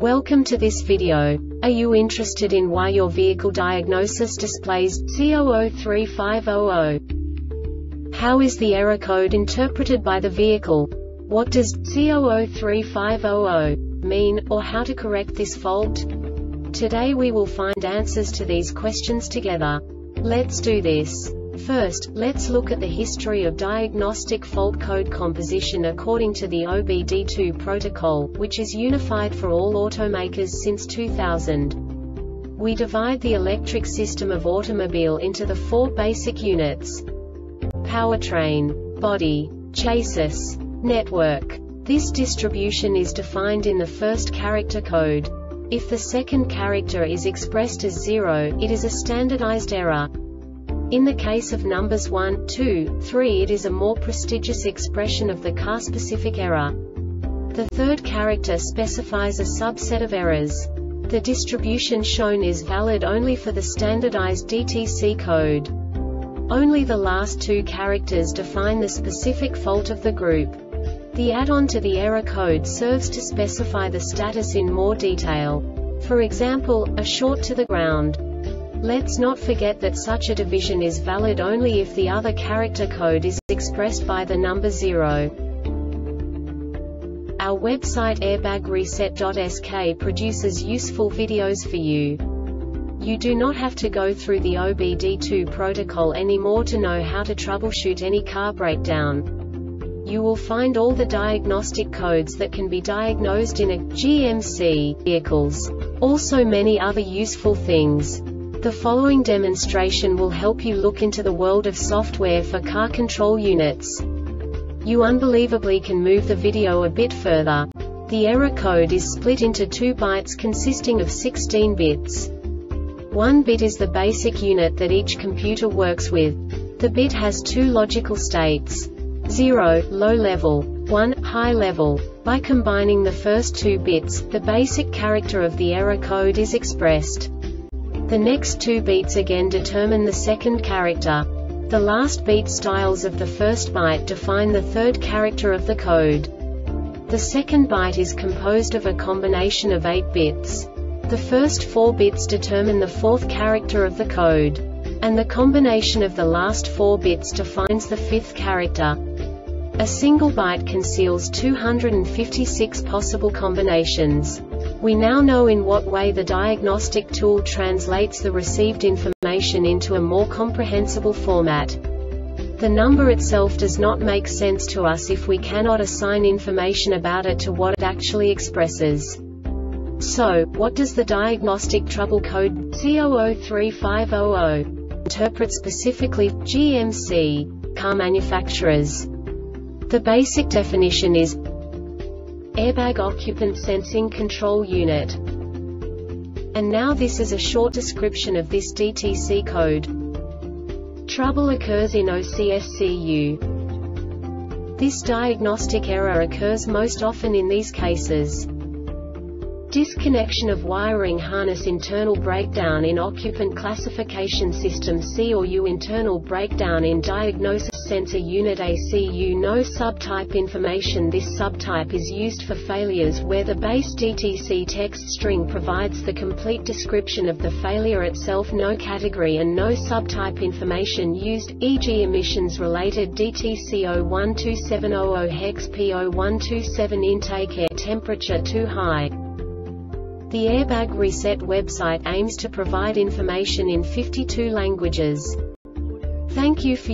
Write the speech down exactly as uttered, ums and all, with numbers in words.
Welcome to this video. Are you interested in why your vehicle diagnosis displays C zero zero three five zero zero? How is the error code interpreted by the vehicle? What does C zero zero three five zero zero mean, or how to correct this fault? Today we will find answers to these questions together. Let's do this. First, let's look at the history of diagnostic fault code composition according to the O B D two protocol, which is unified for all automakers since two thousand. We divide the electric system of automobile into the four basic units: powertrain, body, chassis, network. This distribution is defined in the first character code. If the second character is expressed as zero, it is a standardized error. In the case of numbers one, two, three, it is a more prestigious expression of the car-specific error. The third character specifies a subset of errors. The distribution shown is valid only for the standardized D T C code. Only the last two characters define the specific fault of the group. The add-on to the error code serves to specify the status in more detail. For example, a short to the ground. Let's not forget that such a division is valid only if the other character code is expressed by the number zero. Our website airbag reset dot S K produces useful videos for you. You do not have to go through the O B D two protocol anymore to know how to troubleshoot any car breakdown. You will find all the diagnostic codes that can be diagnosed in a G M C vehicles. Also many other useful things. The following demonstration will help you look into the world of software for car control units. You unbelievably can move the video a bit further. The error code is split into two bytes consisting of sixteen bits. One bit is the basic unit that each computer works with. The bit has two logical states: zero, low level, one, high level. By combining the first two bits, the basic character of the error code is expressed. The next two beats again determine the second character. The last beat styles of the first byte define the third character of the code. The second byte is composed of a combination of eight bits. The first four bits determine the fourth character of the code. And the combination of the last four bits defines the fifth character. A single byte conceals two hundred fifty-six possible combinations. We now know in what way the diagnostic tool translates the received information into a more comprehensible format. The number itself does not make sense to us if we cannot assign information about it to what it actually expresses. So, what does the diagnostic trouble code C zero zero three five zero zero interpret specifically for G M C car manufacturers? The basic definition is Airbag Occupant Sensing Control Unit. And now this is a short description of this D T C code. Trouble occurs in O C S C U. This diagnostic error occurs most often in these cases: disconnection of wiring harness, internal breakdown in occupant classification system C or U, internal breakdown in diagnosis sensor unit A C U, no subtype information. This subtype is used for failures where the base D T C text string provides the complete description of the failure itself, no category and no subtype information used, for example emissions related D T C zero one two seven zero zero hex P zero one two seven intake, air temperature too high. The Airbag Reset website aims to provide information in fifty-two languages. Thank you for